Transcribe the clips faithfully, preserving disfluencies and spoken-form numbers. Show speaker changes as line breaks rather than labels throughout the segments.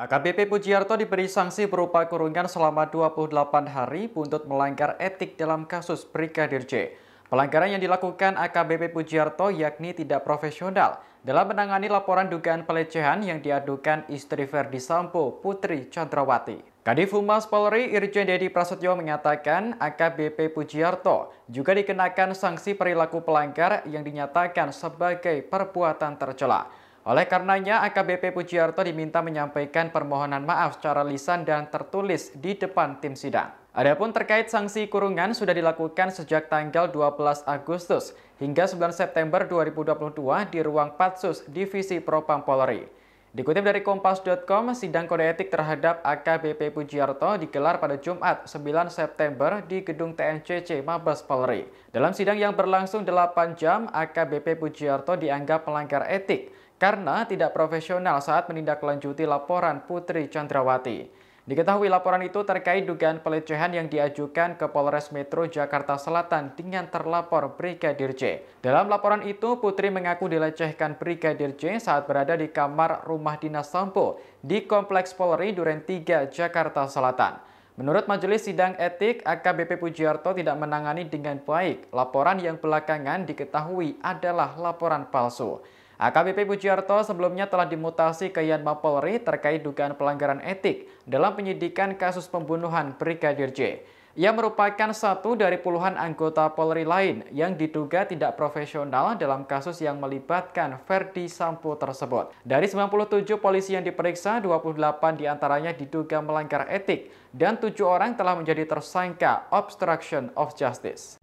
A K B P Pujiarto diberi sanksi berupa kurungan selama dua puluh delapan hari buntut melanggar etik dalam kasus Brigadir J. Pelanggaran yang dilakukan A K B P Pujiarto yakni tidak profesional dalam menangani laporan dugaan pelecehan yang diadukan istri Verdi Sambo, Putri Chandrawati. Kadif Humas Polri Irjen Dedi Prasetyo mengatakan A K B P Pujiarto juga dikenakan sanksi perilaku pelanggar yang dinyatakan sebagai perbuatan tercela. Oleh karenanya, A K B P Pujiarto diminta menyampaikan permohonan maaf secara lisan dan tertulis di depan tim sidang. Adapun terkait sanksi kurungan sudah dilakukan sejak tanggal dua belas Agustus hingga sembilan September dua ribu dua puluh dua di ruang Patsus Divisi Propam Polri. Dikutip dari kompas titik com, sidang kode etik terhadap A K B P Pujiarto digelar pada Jumat sembilan September di Gedung T N C C Mabes Polri. Dalam sidang yang berlangsung delapan jam, A K B P Pujiarto dianggap melanggar etik karena tidak profesional saat menindaklanjuti laporan Putri Chandrawati. Diketahui laporan itu terkait dugaan pelecehan yang diajukan ke Polres Metro Jakarta Selatan dengan terlapor Brigadir J. Dalam laporan itu, Putri mengaku dilecehkan Brigadir J saat berada di kamar rumah dinas Sambo di Kompleks Polri Duren tiga, Jakarta Selatan. Menurut Majelis Sidang Etik, A K B P Pujiarto tidak menangani dengan baik laporan yang belakangan diketahui adalah laporan palsu. A K B P Pujiarto sebelumnya telah dimutasi ke Yanma Polri terkait dugaan pelanggaran etik dalam penyidikan kasus pembunuhan Brigadir J. Ia merupakan satu dari puluhan anggota Polri lain yang diduga tidak profesional dalam kasus yang melibatkan Verdi Sambo tersebut. Dari sembilan puluh tujuh polisi yang diperiksa, dua puluh delapan diantaranya diduga melanggar etik dan tujuh orang telah menjadi tersangka obstruction of justice.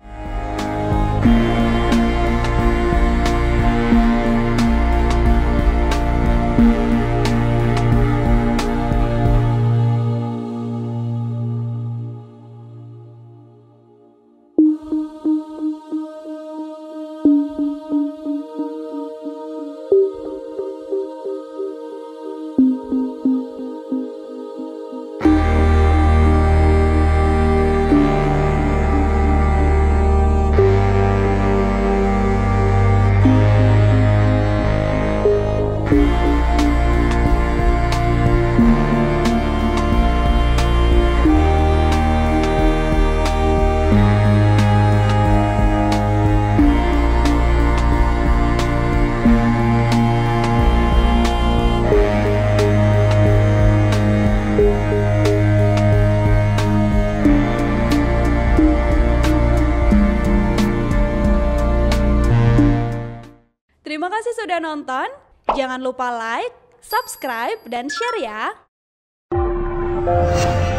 Terima kasih sudah nonton, jangan lupa like, subscribe, dan share ya!